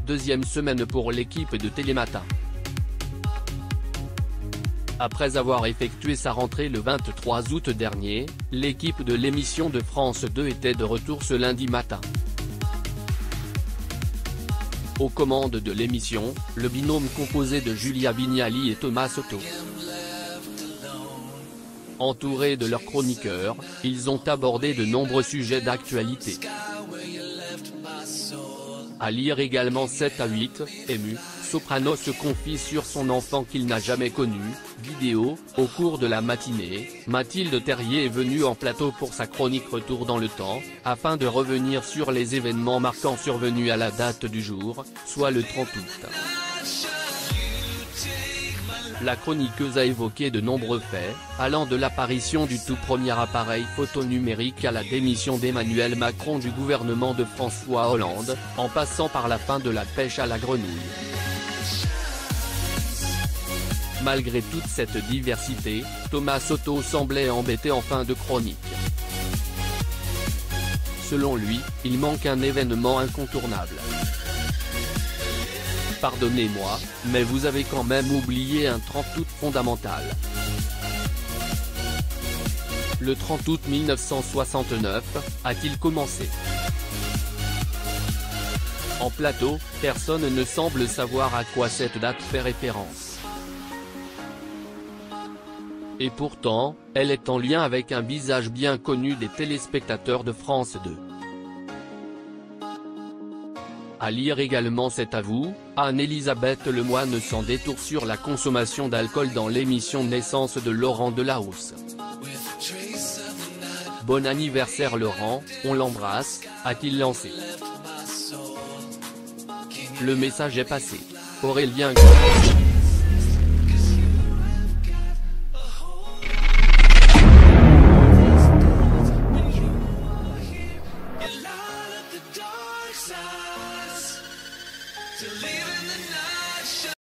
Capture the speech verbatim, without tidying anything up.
deuxième semaine pour l'équipe de Télématin. Après avoir effectué sa rentrée le vingt-trois août dernier, l'équipe de l'émission de France deux était de retour ce lundi matin. Aux commandes de l'émission, le binôme composé de Julia Vignali et Thomas Soto. Entourés de leurs chroniqueurs, ils ont abordé de nombreux sujets d'actualité. À lire également sept à huit, ému, Soprano se confie sur son enfant qu'il n'a jamais connu. Vidéo, au cours de la matinée, Mathilde Terrier est venue en plateau pour sa chronique Retour dans le temps, afin de revenir sur les événements marquants survenus à la date du jour, soit le trente août. La chroniqueuse a évoqué de nombreux faits, allant de l'apparition du tout premier appareil photo numérique à la démission d'Emmanuel Macron du gouvernement de François Hollande, en passant par la fin de la pêche à la grenouille. Malgré toute cette diversité, Thomas Soto semblait embêté en fin de chronique. Selon lui, il manque un événement incontournable. Pardonnez-moi, mais vous avez quand même oublié un trente août fondamental. Le trente août mille neuf cent soixante-neuf, a-t-il commencé? En plateau, personne ne semble savoir à quoi cette date fait référence. Et pourtant, elle est en lien avec un visage bien connu des téléspectateurs de France deux. À lire également C'est à vous, Anne-Elisabeth Lemoine sans détour sur la consommation d'alcool dans l'émission Naissance de Laurent Delahousse. Bon anniversaire Laurent, on l'embrasse, a-t-il lancé. Le message est passé. Aurélien Gros.